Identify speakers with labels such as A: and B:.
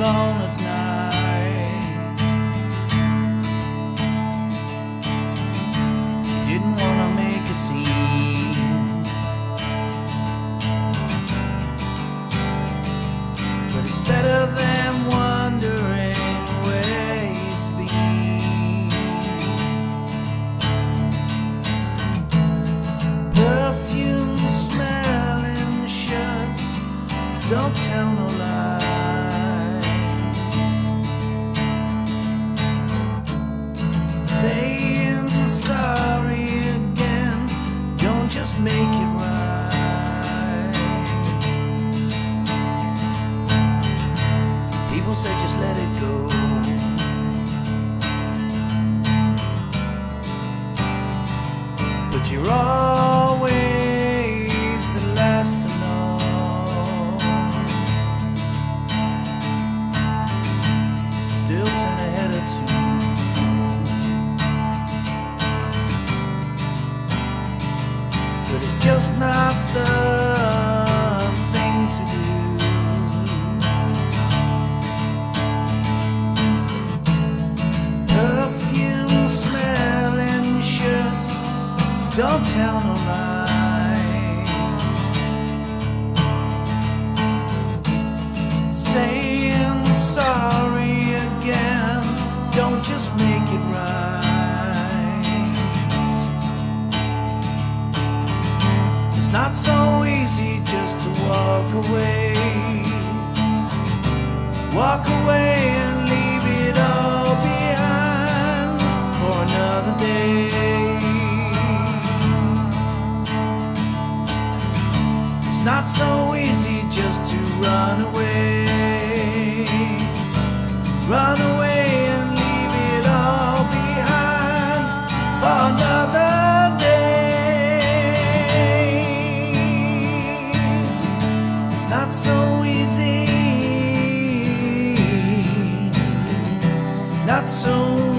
A: alone at night. She didn't want to make a scene, but it's better than wondering where he's been. Perfume smelling shirts don't tell no lies. Saying sorry again don't just make it right. People say just let it go, but you're always the last to know. Still turn a head or two, but it's just not the thing to do. Perfume smelling shirts don't tell no lies. Saying sorry again don't just make it right. It's not so easy just to walk away. Walk away and leave it all behind for another day. It's not so easy just to run away. Run away and leave it all behind for another day. It's not so easy, not so